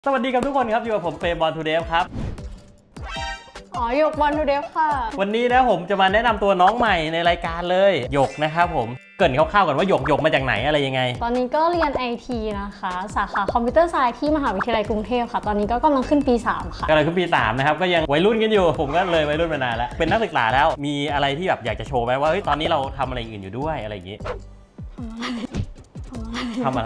สวัสดีครับทุกคนครับอยู่กับผมเฟย์บอลทูเดฟครับหยกบอลทูเดฟค่ะวันนี้นะผมจะมาแนะนำตัวน้องใหม่ในรายการเลยหยกนะครับผมเกริ่นคร่าวๆก่อนว่าหยกมาจากไหนอะไรยังไงตอนนี้ก็เรียน IT นะคะสาขาคอมพิวเตอร์ไซน์ที่มหาวิทยาลัยกรุงเทพค่ะตอนนี้ก็กำลังขึ้นปี3ค่ะกำลังขึ้นปี3นะครับก็ยังวัยรุ่นกันอยู่ผมก็เลยวัยรุ่นมานานแล้วเป็นนักศึกษาแล้วมีอะไรที่แบบอยากจะโชว์ไหมว่าเฮ้ยตอนนี้เราทำอะไรอื่นอยู่ด้วยอะไรอย่างงี้ทำอะไร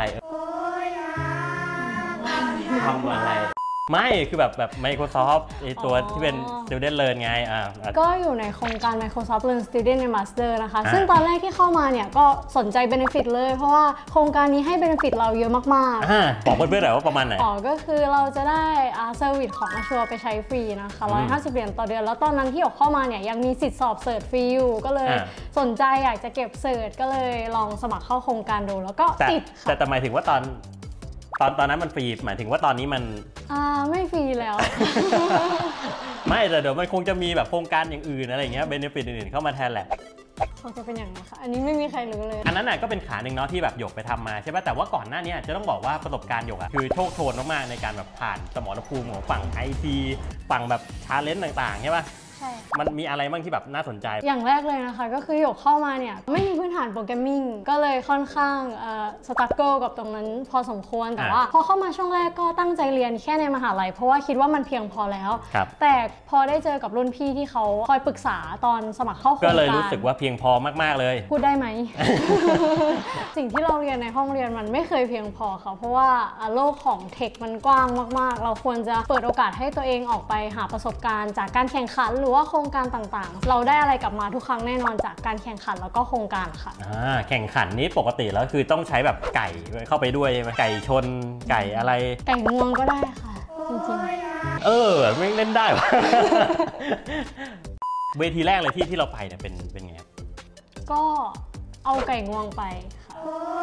ไม่คือแบบ Microsoft ไอตัวที่เป็น Student Learn ไงก็อยู่ในโครงการ Microsoft Learn Student and Master นะคะซึ่งตอนแรกที่เข้ามาเนี่ยก็สนใจ Benefit เลยเพราะว่าโครงการนี้ให้ Benefit เราเยอะมากๆบอกเพื่อนๆหน่อยว่าประมาณไหนก็คือเราจะได้เซอร์วิสของ Azure ไปใช้ฟรีนะคะ150 เหรียญต่อเดือนแล้วตอนนั้นที่ออกเข้ามาเนี่ยยังมีสิทธิ์สอบเสิร์ชฟรีอยู่ก็เลยสนใจอยากจะเก็บเสิร์ชก็เลยลองสมัครเข้าโครงการดูแล้วก็ติดค่ะแต่หมายถึงว่าตอนนั้นมันฟรีหมายถึงว่าตอนนี้มันไม่ฟรีแล้วไม่แต่เดี๋ยวมันคงจะมีแบบโครงการอย่างอื่นอะไรอย่างเงี้ยเบนฟิตอื่นๆเข้ามาแทนแหละเขาจะเป็นอย่างไรคะอันนี้ไม่มีใครรู้เลยอันนั้นก็เป็นขาหนึ่งเนาะที่แบบหยกไปทำมาใช่ป่ะแต่ว่าก่อนหน้านี้จะต้องบอกว่าประสบการณ์หยกคือโชคโชนมากๆในการแบบผ่านสมรภูมิของฝั่ง IT ฝั่งแบบชาเลนจ์ต่างๆใช่ป่ะใช่มันมีอะไรบ้างที่แบบน่าสนใจอย่างแรกเลยนะคะก็คือหยกเข้ามาเนี่ยไม่มีพื้นฐานโปรแกรมมิ่งก็เลยค่อนข้างสตรั๊กเกิลกับตรงนั้นพอสมควรแต่ว่าพอเข้ามาช่วงแรกก็ตั้งใจเรียนแค่ในมหาลัยเพราะว่าคิดว่ามันเพียงพอแล้วแต่พอได้เจอกับรุ่นพี่ที่เขาคอยปรึกษาตอนสมัครเข้าโครงการก็เลยรู้สึกว่าเพียงพอมากๆเลยพูดได้ไหม สิ่งที่เราเรียนในห้องเรียนมันไม่เคยเพียงพอค่ะเพราะว่าโลกของเทคมันกว้างมากๆเราควรจะเปิดโอกาสให้ตัวเองออกไปหาประสบการณ์จากการแข่งขันหรือว่าโครงการต่างๆเราได้อะไรกลับมาทุกครั้งแน่นอนจากการแข่งขันแล้วก็โครงการค่ะแข่งขันนี้ปกติแล้วคือต้องใช้แบบไก่เข้าไปด้วยใช่ไหมไก่ชนไก่อะไรไก่งวงก็ได้ค่ะจริงๆไม่เล่นได้วะ เวทีแรกเลยที่เราไปเนี่ยเป็นไงครับก็เอาไก่งวงไปค่ะ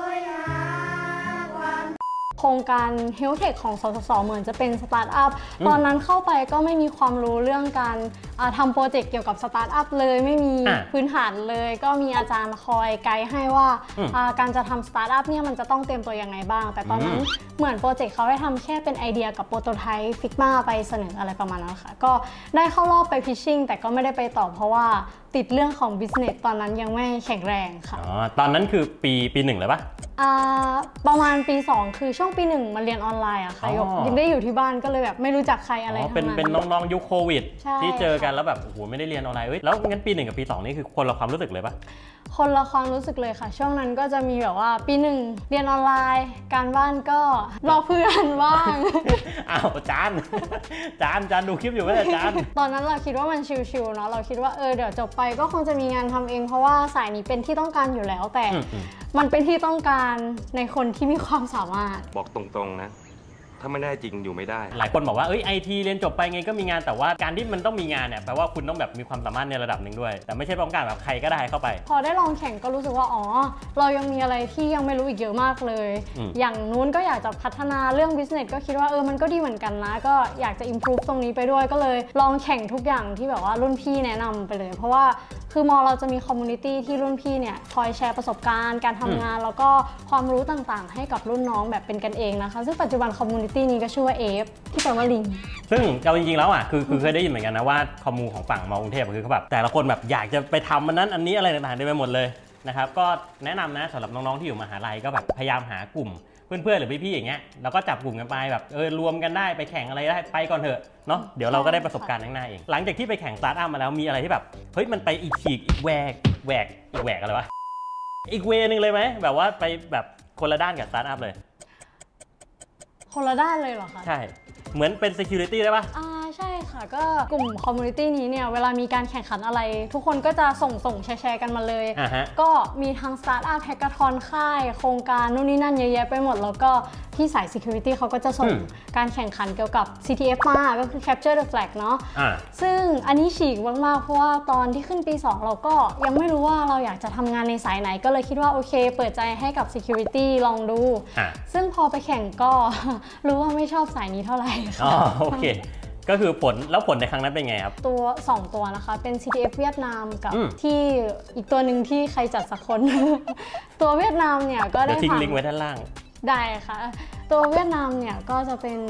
โครงการ Health Tech ของสสส.เหมือนจะเป็นสตาร์ทอัพตอนนั้นเข้าไปก็ไม่มีความรู้เรื่องการทำโปรเจกต์เกี่ยวกับสตาร์ทอัพเลยไม่มีพื้นฐานเลยก็มีอาจารย์คอยไกด์ให้ว่าการจะทำสตาร์ทอัพเนี่ยมันจะต้องเตรียมตัวยังไงบ้างแต่ตอนนั้นเหมือนโปรเจกต์เขาได้ทำแค่เป็นไอเดียกับโปรโตไทป์ฟิกมาไปเสนออะไรประมาณนั้นค่ะก็ได้เข้ารอบไปพิชชิ่งแต่ก็ไม่ได้ไปต่อเพราะว่าติดเรื่องของ business ตอนนั้นยังไม่แข็งแรงค่ะตอนนั้นคือปี1เลยปะประมาณปี2คือช่วงปี1มาเรียนออนไลน์อะค่ะยังได้อยู่ที่บ้านก็เลยแบบไม่รู้จักใครอะไรทั้งนั้นเป็นน้องๆยุคโควิดที่เจอกันแล้วแบบโอ้โหไม่ได้เรียนออนไลน์แล้วงั้นปี1กับปี2นี่คือคนละความรู้สึกเลยปะคนละความรู้สึกเลยค่ะช่วงนั้นก็จะมีแบบว่าปี1เรียนออนไลน์การบ้านก็รอเพื่อนบ้างจานดูคลิปอยู่ไหมจานตอนนั้นเราคิดว่ามันชิลๆเนาะเราคิดว่าเดี๋ยวจบไปก็คงจะมีงานทำเองเพราะว่าสายนี้เป็นที่ต้องการอยู่แล้วแต่มันเป็นที่ต้องการในคนที่มีความสามารถบอกตรงๆนะถ้าไม่ได้จริงอยู่ไม่ได้หลายคนบอกว่าIT เรียนจบไปไงก็มีงานแต่ว่าการที่มันต้องมีงานเนี่ยแปลว่าคุณต้องแบบมีความสามารถในระดับหนึ่งด้วยแต่ไม่ใช่ต้องการแบบใครก็ได้เข้าไปพอได้ลองแข่งก็รู้สึกว่าเรายังมีอะไรที่ยังไม่รู้อีกเยอะมากเลยอย่างนู้นก็อยากจะพัฒนาเรื่อง business ก็คิดว่ามันก็ดีเหมือนกันนะก็อยากจะ improve ตรงนี้ไปด้วยก็เลยลองแข่งทุกอย่างที่แบบว่ารุ่นพี่แนะนำไปเลยเพราะว่าคือเราจะมีคอมมูนิตี้ที่รุ่นพี่เนี่ยคอยแชร์ประสบการณ์การทำงานแล้วก็ความรู้ต่างๆให้กับรุ่นน้องแบบเป็นกันเองนะคะซึ่งปัจจุบันคอมมูนิตี้นี้ก็ชื่อว่าFที่แปลว่าลิงซึ่งเอาจริงๆแล้วคือเคยได้ยินเหมือนกันนะว่าคอมมูของฝั่งมอกรุงเทพคือเขาแบบแต่ละคนแบบอยากจะไปทำมันนั้นอันนี้อะไรต่างๆได้ไปหมดเลยนะครับก็แนะนำนะสำหรับน้องๆที่อยู่มหาลัยก็แบบพยายามหากลุ่มเพื่อนๆหรือพี่ๆอย่างเงี้ยแล้วก็จับกลุ่มกันไปแบบรวมกันได้ไปแข่งอะไรได้ไปก่อนเถอะเนาะเดี๋ยวเราก็ได้ประสบการณ์ข้างหน้าเองหลังจากที่ไปแข่งสตาร์ทอัพมาแล้วมีอะไรที่แบบเฮ้ยมันไปอีกแหวกอะไรวะอีกเวนึงเลยไหมแบบว่าไปแบบคนละด้านกับสตาร์ทอัพเลยคนละด้านเลยเหรอคะใช่เหมือนเป็น security ได้ปะใช่ค่ะก็กลุ่ม community นี้เนี่ยเวลามีการแข่งขันอะไรทุกคนก็จะส่งแชร์กันมาเลยก็มีทั้ง startup hackathon ค่ายโครงการนู่นนี่นั่นเยอะแยะไปหมดแล้วก็ที่สาย security เขาก็จะส่งการแข่งขันเกี่ยวกับ CTF มาก็คือ capture the flag เนาะซึ่งอันนี้ฉีกมากๆเพราะว่าตอนที่ขึ้นปี2เราก็ยังไม่รู้ว่าเราอยากจะทำงานในสายไหนก็เลยคิดว่าโอเคเปิดใจให้กับ security ลองดูซึ่งพอไปแข่งก็รู้ว่าไม่ชอบสายนี้เท่าไหร่โอเคก็คือผลในครั้งนั้นเป็นไงครับตัว2ตัวนะคะเป็น CTF เวียดนามกับที่อีกตัวหนึ่งที่ใครจัดสักคน ตัวเวียดนามเนี่ยก็ได้ทิ้งลิงก์ไว้ด้านล่างได้ค่ะตัวเวียดนามเนี่ยก็จะเป็น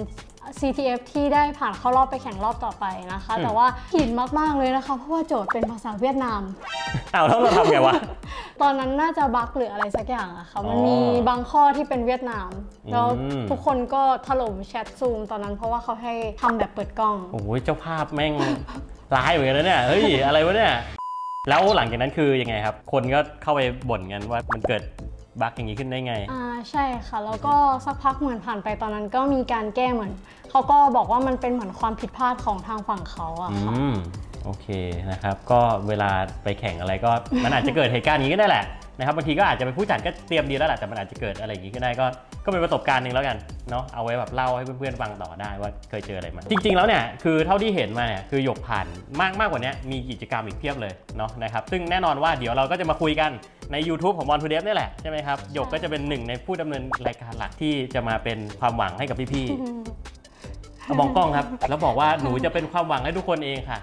CTF ที่ได้ผ่านเข้ารอบไปแข่งรอบต่อไปนะคะแต่ว่าหินมากๆเลยนะคะเพราะว่าโจทย์เป็นภาษาเวียดนามแล้วเราทำไงวะตอนนั้นน่าจะบั๊กหรืออะไรสักอย่างอะค่ะมันมีบางข้อที่เป็นเวียดนามแล้วทุกคนก็ถล่มแชทซูมตอนนั้นเพราะว่าเขาให้ทำแบบเปิดกล้องโอ้ยเจ้าภาพแม่งร้ายเหมือนกันนะเนี่ยเฮ้ยอะไรวะเนี่ยแล้วหลังจากนั้นคือยังไงครับคนก็เข้าไปบ่นกันว่ามันเกิดบั๊กอย่างนี้ขึ้นได้ไงใช่ค่ะแล้วก็สักพักเหมือนผ่านไปตอนนั้นก็มีการแก้เหมือนเขาก็บอกว่ามันเป็นเหมือนความผิดพลาดของทางฝั่งเขาอะค่ะโอเคนะครับก็เวลาไปแข่งอะไรก็มันอาจจะเกิดเหตุการณ์นี้ก็ได้แหละนะครับบางทีก็อาจจะเป็นผู้จัดก็เตรียมดีแล้วแหละแต่มันอาจจะเกิดอะไรอย่างนี้ก็ได้ก็เป็นประสบการณ์หนึ่งแล้วกันเนาะเอาไว้แบบเล่าให้เพื่อนๆฟังต่อได้ว่าเคยเจออะไรมาจริงๆแล้วเนี่ยคือเท่าที่เห็นมาเนี่ยคือหยกผ่านมากกว่านี้มีกิจกรรมอีกเพียบเลยเนาะนะครับซึ่งแน่นอนว่าเดี๋ยวเราก็จะมาคุยกันใน YouTube ของ Born to Deaf นี่แหละใช่ไหมครับหยกก็จะเป็นหนึ่งในผู้ดำเนินรายการหลักที่จะมาเป็นความหวังให้กับพี่ๆเอามองกล้องครับแล้วบอกว่าหนูจะเป็นความหวังให้ทุกคนเองค่ะ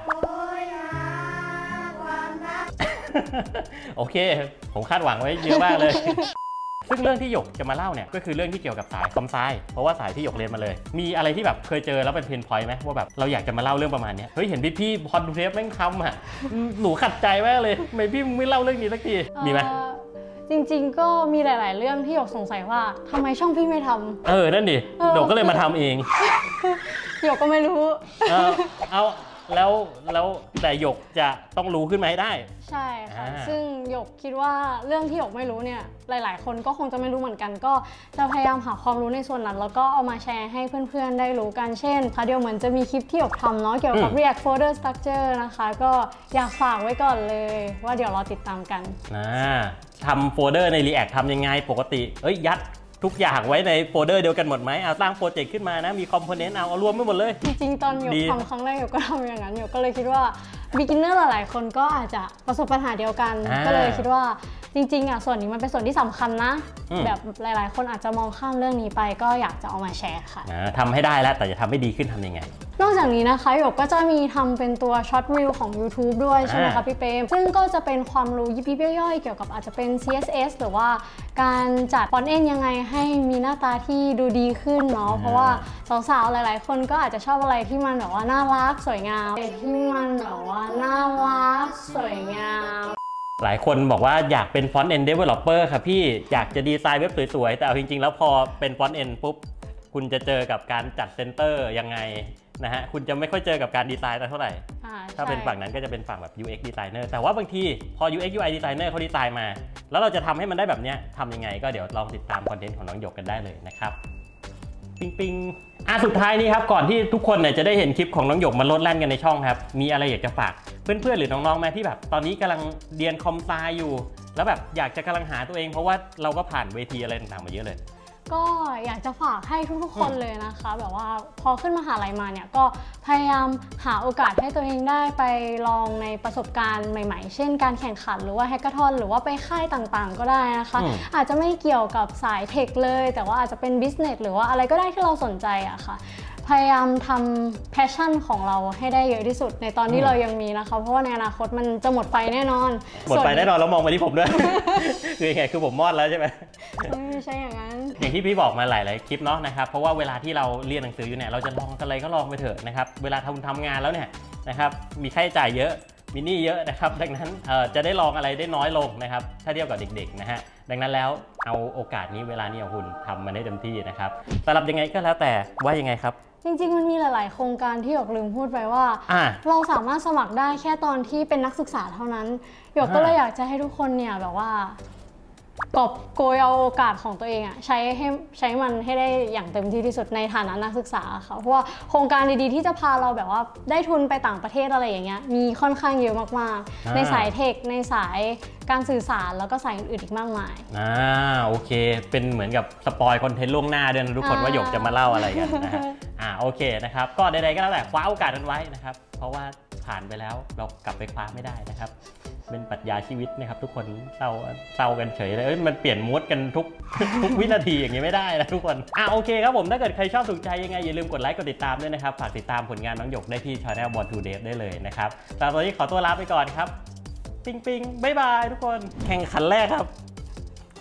โอเคผมคาดหวังไว้เยอะมากเลยซึ่งเรื่องที่หยกจะมาเล่าเนี่ยก็คือเรื่องที่เกี่ยวกับสายคอมไซเพราะว่าสายที่หยกเรียนมาเลยมีอะไรที่แบบเคยเจอแล้วเป็นเพนพอยต์ไหมว่าแบบเราอยากจะมาเล่าเรื่องประมาณนี้เฮ้ยเห็นพี่พอดเทปแม่งทำอ่ะหนูขัดใจมากเลยทำไมพี่ไม่เล่าเรื่องนี้สักทีมีไหมจริงๆก็มีหลายๆเรื่องที่หยกสงสัยว่าทำไมช่องพี่ไม่ทำนั่นดิหยกก็เลยมาทำเองหยกก็ไม่รู้เอาแล้วแต่หยกจะต้องรู้ขึ้นมาให้ได้ใช่ค่ะซึ่งหยกคิดว่าเรื่องที่หยกไม่รู้เนี่ยหลายๆคนก็คงจะไม่รู้เหมือนกันก็จะพยายามหาความรู้ในส่วนนั้นแล้วก็เอามาแชร์ให้เพื่อนๆได้รู้กันเช่นเดี๋ยวเหมือนจะมีคลิปที่หยกทำเนาะเกี่ยวกับ React Folder Structure นะคะก็อยากฝากไว้ก่อนเลยว่าเดี๋ยวเราติดตามกันทำโฟลเดอร์ใน React ทำยังไงปกติยัดทุกอย่างไว้ในโฟลเดอร์เดียวกันหมดไหมเอาตั้งโปรเจกต์ขึ้นมานะมีคอมโพเนนต์เอารวมไม่หมดเลยจริงๆตอนหยกทำครั้งแรกหยกก็ทำอย่างนั้นหยกก็เลยคิดว่า beginner หลายๆคนก็อาจจะประสบปัญหาเดียวกันก็เลยคิดว่าจริงๆส่วนนี้มันเป็นส่วนที่สำคัญนะแบบหลายๆคนอาจจะมองข้ามเรื่องนี้ไปก็อยากจะเอามาแชร์ค่ะทำให้ได้แล้วแต่จะทำให้ดีขึ้นทำยังไงนอกจากนี้นะคะหยกก็จะมีทำเป็นตัวช็อตรีวของ YouTube ด้วยใช่ไหมคะพี่เปรมซึ่งก็จะเป็นความรู้ยิบย่อยๆเกี่ยวกับอาจจะเป็น CSS หรือว่าการจัดฟอนต์เอ็นยังไงให้มีหน้าตาที่ดูดีขึ้นเนาะเพราะว่าสาวๆหลายๆคนก็อาจจะชอบอะไรที่มันแบบว่าน่ารักสวยงามที่มันแบบว่าน่ารักสวยงามหลายคนบอกว่าอยากเป็นฟอนต์เอ็นเดเวลลอปเปอร์ค่ะพี่อยากจะดีไซน์เว็บสวยๆแต่เอาจริงๆแล้วพอเป็นฟอนต์เอ็นปุ๊บคุณจะเจอกับการจัดเซนเตอร์ยังไงนะฮะคุณจะไม่ค่อยเจอกับการดีไซน์เท่าไหร่ถ้าเป็นฝั่งนั้นก็จะเป็นฝั่งแบบ UX designer แต่ว่าบางทีพอ UX UI designer เขาดีไซน์มาแล้วเราจะทำให้มันได้แบบนี้ทำยังไงก็เดี๋ยวลองติดตามคอนเทนต์ของน้องหยกกันได้เลยนะครับปิ๊งสุดท้ายนี้ครับก่อนที่ทุกคนเนี่ยจะได้เห็นคลิปของน้องหยกมาโลดแล่นกันในช่องครับมีอะไรอยากจะฝากเพื่อนๆหรือน้องๆไหมที่แบบตอนนี้กำลังเรียนคอมไซอยู่แล้วแบบอยากจะกำลังหาตัวเองเพราะว่าเราก็ผ่านเวทีอะไรต่างๆมาเยอะเลยก็อยากจะฝากให้ทุกๆคนเลยนะคะแบบว่าพอขึ้นมหาลัยมาเนี่ยก็พยายามหาโอกาสให้ตัวเองได้ไปลองในประสบการณ์ใหม่ๆเช่นการแข่งขันหรือว่าแฮกเกอร์ทอนหรือว่าไปค่ายต่างๆก็ได้นะคะอาจจะไม่เกี่ยวกับสายเทคเลยแต่ว่าอาจจะเป็นบิสเนสหรือว่าอะไรก็ได้ที่เราสนใจอะค่ะพยายามทำแพชชั่นของเราให้ได้เยอะที่สุดในตอนที่เรายังมีนะคะเพราะว่าในอนาคตมันจะหมดไฟแน่นอนหมดไฟแน่นอนแล้วมองไปที่ผมด้วย คือยังไงคือผมมอดแล้วใช่ไหมไม่ใช่อย่างนั้นอย่างที่พี่บอกมาหลายๆคลิปเนาะนะครับเพราะว่าเวลาที่เราเรียนหนังสืออยู่เนี่ยเราจะลองอะไรก็ลองไปเถอะนะครับเวลาทำงานแล้วเนี่ยนะครับมีค่าใช้จ่ายเยอะมีหนี้เยอะนะครับดังนั้นจะได้ลองอะไรได้น้อยลงนะครับถ้าเทียบกับเด็กๆนะฮะดังนั้นแล้วเอาโอกาสนี้เวลานี้ของคุณทำมันให้เต็มที่นะครับสำหรับยังไงก็แล้วแต่ว่ายังไงครับจริงๆมันมีหลายๆโครงการที่หยกลืมพูดไปว่าเราสามารถสมัครได้แค่ตอนที่เป็นนักศึกษาเท่านั้นหยกก็เลยอยากจะให้ทุกคนเนี่ยแบบว่ากอบโกยเอาโอกาสของตัวเองอะใช้มันให้ได้อย่างเต็มที่ที่สุดในฐานะนักศึกษาค่ะเพราะว่าโครงการดีๆที่จะพาเราแบบว่าได้ทุนไปต่างประเทศอะไรอย่างเงี้ยมีค่อนข้างเยอะมากๆในสายเทคในสายการสื่อสารแล้วก็สายอื่นๆอีกมากมายโอเคเป็นเหมือนกับสปอยคอนเทนต์ล่วงหน้าด้วยนะทุกคนว่าหยกจะมาเล่าอะไรกันนะฮะโอเคนะครับก็ใดๆก็แล้วแต่คว้าโอกาสนั้นไว้นะครับเพราะว่าผ่านไปแล้วเรากลับไปคว้าไม่ได้นะครับเป็นปรัชญาชีวิตนะครับทุกคนเศร้ากันเฉยเลยมันเปลี่ยนมูดกันทุกวินาทีอย่างนี้ไม่ได้นะทุกคนโอเคครับผมถ้าเกิดใครชอบถูกใจยังไงอย่าลืมกดไลค์กดติดตามด้วยนะครับฝากติดตามผลงานน้องหยกได้ที่ Channel Born to Deaf ได้เลยนะครับตอนนี้ขอตัวลาไปก่อนครับปิงบ๊ายบายทุกคนแข่งขันแรกครับ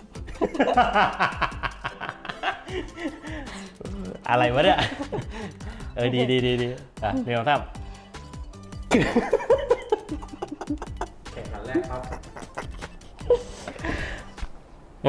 อะไรวะเนี่ยดีอ่ะเดี๋ยวครับแข่งขันแรกครับ